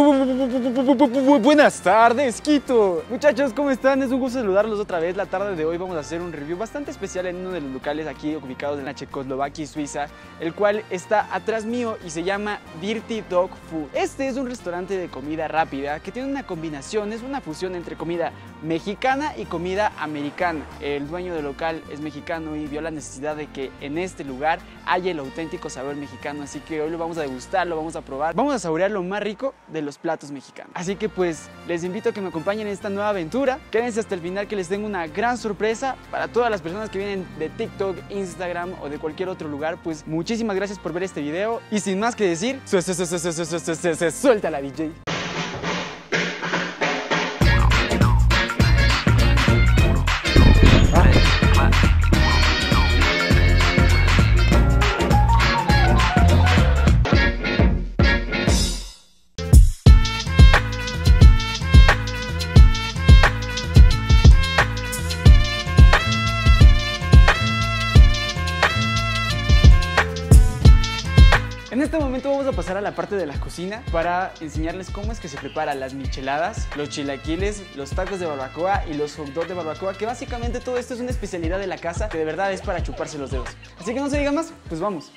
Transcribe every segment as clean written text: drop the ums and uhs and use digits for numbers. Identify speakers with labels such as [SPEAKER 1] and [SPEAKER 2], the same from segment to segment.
[SPEAKER 1] Buenas tardes, Quito. Muchachos, ¿cómo están? Es un gusto saludarlos otra vez. La tarde de hoy vamos a hacer un review bastante especial en uno de los locales aquí ubicados en la Checoslovaquia y Suiza, el cual está atrás mío y se llama Dirty Dog Food. Este es un restaurante de comida rápida que tiene una combinación, es una fusión entre comida mexicana y comida americana. El dueño del local es mexicano y vio la necesidad de que en este lugar haya el auténtico sabor mexicano, así que hoy lo vamos a degustar, lo vamos a probar, vamos a saborear lo más rico de los platos mexicanos. Así que pues les invito a que me acompañen en esta nueva aventura. Quédense hasta el final que les tengo una gran sorpresa para todas las personas que vienen de TikTok, Instagram o de cualquier otro lugar. Pues muchísimas gracias por ver este video y sin más que decir, suelta la DJ. En este momento vamos a pasar a la parte de la cocina para enseñarles cómo es que se preparan las micheladas, los chilaquiles, los tacos de barbacoa y los hot dogs de barbacoa, que básicamente todo esto es una especialidad de la casa que de verdad es para chuparse los dedos. Así que no se diga más, pues vamos.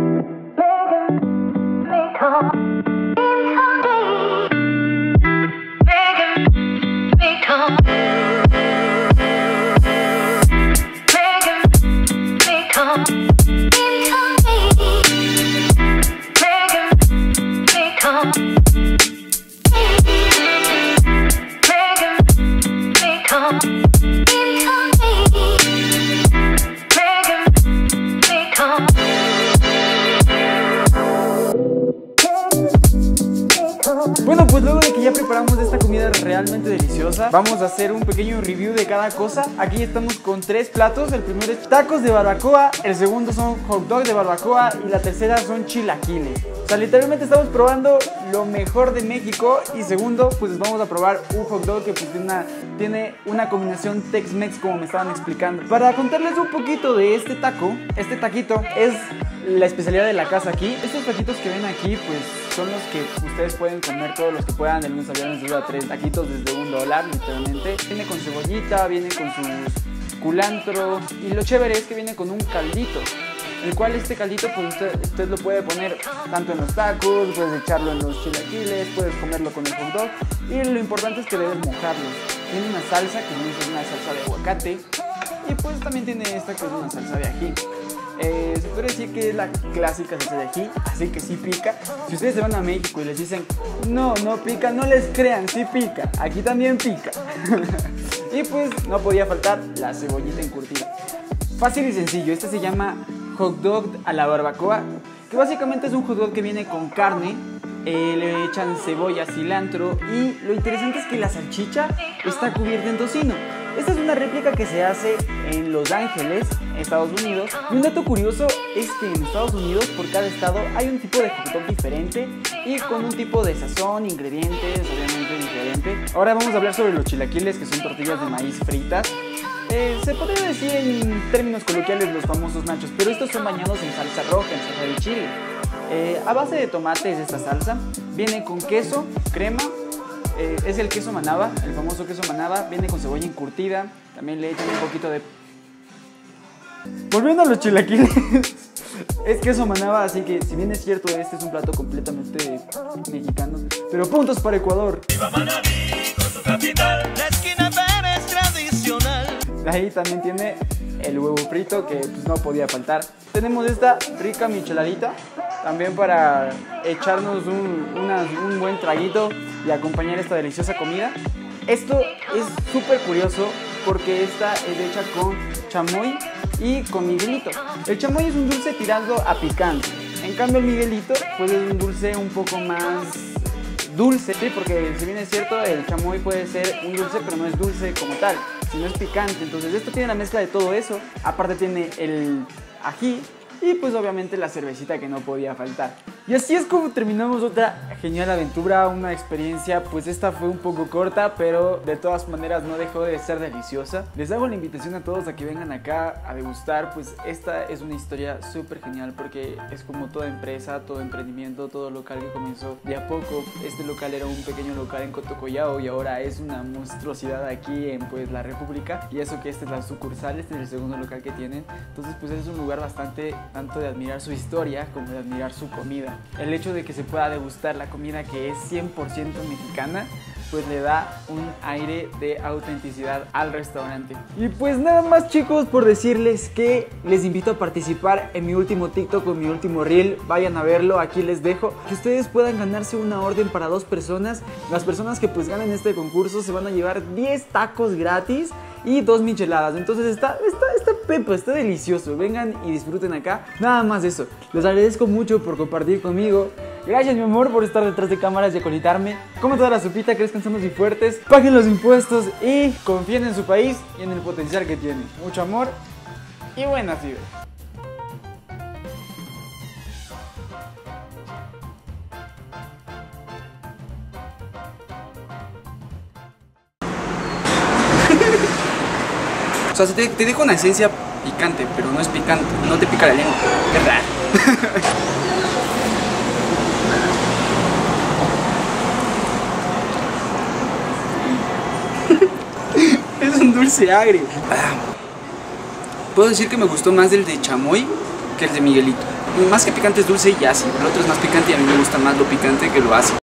[SPEAKER 1] Bueno, pues luego de que ya preparamos esta comida realmente deliciosa, vamos a hacer un pequeño review de cada cosa. Aquí estamos con 3 platos. El primero es tacos de barbacoa, el segundo son hot dogs de barbacoa y la tercera son chilaquiles. O sea, literalmente estamos probando lo mejor de México. Y segundo, pues vamos a probar un hot dog que pues tiene una combinación Tex-Mex, como me estaban explicando. Para contarles un poquito de este taquito es la especialidad de la casa aquí. Estos taquitos que ven aquí pues son los que ustedes pueden comer, todos los que puedan, de lunes a viernes, 2 a 3 taquitos desde $1 literalmente. Viene con cebollita, viene con su culantro y lo chévere es que viene con un caldito, el cual este caldito pues usted lo puede poner tanto en los tacos, puedes echarlo en los chilaquiles, puedes comerlo con el hot dog y lo importante es que debes mojarlo. Tiene una salsa que es una salsa de aguacate y pues también tiene esta que es una salsa de ají. Se puede decir que es la clásica salsa de ají, así que sí pica. Si ustedes se van a México y les dicen no pica, no les crean, sí pica, aquí también pica. Y pues no podía faltar la cebollita encurtida. Fácil y sencillo, este se llama hot dog a la barbacoa, que básicamente es un hot dog que viene con carne, le echan cebolla, cilantro y lo interesante es que la salchicha está cubierta en tocino. Esta es una réplica que se hace en Los Ángeles, Estados Unidos. Y un dato curioso es que en Estados Unidos, por cada estado, hay un tipo de hot dog diferente y con un tipo de sazón, ingredientes, obviamente diferente. Ahora vamos a hablar sobre los chilaquiles, que son tortillas de maíz fritas. Se podría decir en términos coloquiales los famosos nachos, pero estos son bañados en salsa roja, en salsa de chile. A base de tomate es esta salsa. Viene con queso, crema. Es el queso manaba, el famoso queso manaba, viene con cebolla encurtida, también le echan un poquito de... Volviendo a los chilaquiles, es queso manaba, así que si bien es cierto, este es un plato completamente mexicano, pero puntos para Ecuador. ¡Viva Manabí con su capital! La esquina Vera es tradicional. Ahí también tiene el huevo frito que pues no podía faltar. Tenemos esta rica micheladita, también para echarnos un buen traguito y acompañar esta deliciosa comida. Esto es súper curioso porque esta es hecha con chamoy y con miguelito. El chamoy es un dulce tirando a picante, en cambio el miguelito pues es un dulce un poco más dulce, ¿sí? Porque si bien es cierto el chamoy puede ser un dulce pero no es dulce como tal, sino es picante. Entonces esto tiene la mezcla de todo eso, aparte tiene el ají y pues obviamente la cervecita que no podía faltar. Y así es como terminamos otra genial aventura, una experiencia, pues esta fue un poco corta, pero de todas maneras no dejó de ser deliciosa. Les hago la invitación a todos a que vengan acá a degustar, pues esta es una historia súper genial porque es como toda empresa, todo emprendimiento, todo local que comenzó de a poco. Este local era un pequeño local en Cotocollao y ahora es una monstruosidad aquí en pues la República, y eso que esta es la sucursal, este es el segundo local que tienen. Entonces pues es un lugar bastante tanto de admirar su historia como de admirar su comida. El hecho de que se pueda degustar la comida que es 100% mexicana pues le da un aire de autenticidad al restaurante. Y pues nada más, chicos, por decirles que les invito a participar en mi último TikTok o mi último Reel. Vayan a verlo, aquí les dejo, que ustedes puedan ganarse una orden para 2 personas. Las personas que pues ganen este concurso se van a llevar 10 tacos gratis y 2 micheladas. Entonces está pepo, está delicioso. Vengan y disfruten acá. Nada más eso. Les agradezco mucho por compartir conmigo. Gracias, mi amor, por estar detrás de cámaras y acolitarme. Como toda la sopita, crezcan sanos y fuertes. Paguen los impuestos y confíen en su país y en el potencial que tiene. Mucho amor y buenas vibras. O sea, te deja una esencia picante, pero no es picante, no te pica la lengua. Es raro. Es un dulce agrio. Puedo decir que me gustó más del de chamoy que el de Miguelito. Más que picante es dulce y ácido. El otro es más picante y a mí me gusta más lo picante que lo ácido.